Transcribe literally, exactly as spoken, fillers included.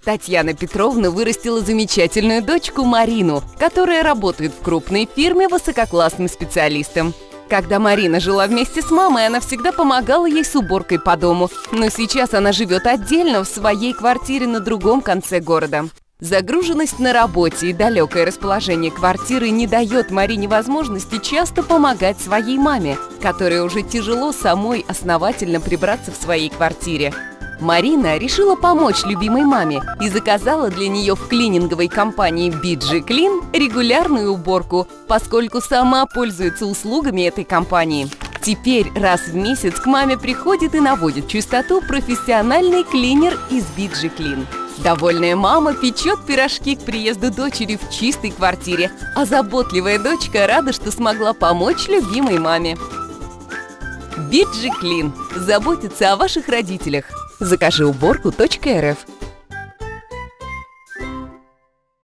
Татьяна Петровна вырастила замечательную дочку Марину, которая работает в крупной фирме высококлассным специалистом. Когда Марина жила вместе с мамой, она всегда помогала ей с уборкой по дому, но сейчас она живет отдельно в своей квартире на другом конце города. Загруженность на работе и далекое расположение квартиры не дает Марине возможности часто помогать своей маме, которой уже тяжело самой основательно прибраться в своей квартире. Марина решила помочь любимой маме и заказала для нее в клининговой компании би джи Clean регулярную уборку, поскольку сама пользуется услугами этой компании. Теперь раз в месяц к маме приходит и наводит чистоту профессиональный клинер из би джи Clean. Довольная мама печет пирожки к приезду дочери в чистой квартире, а заботливая дочка рада, что смогла помочь любимой маме. би джи Clean заботится о ваших родителях. закажи уборку точка эр эф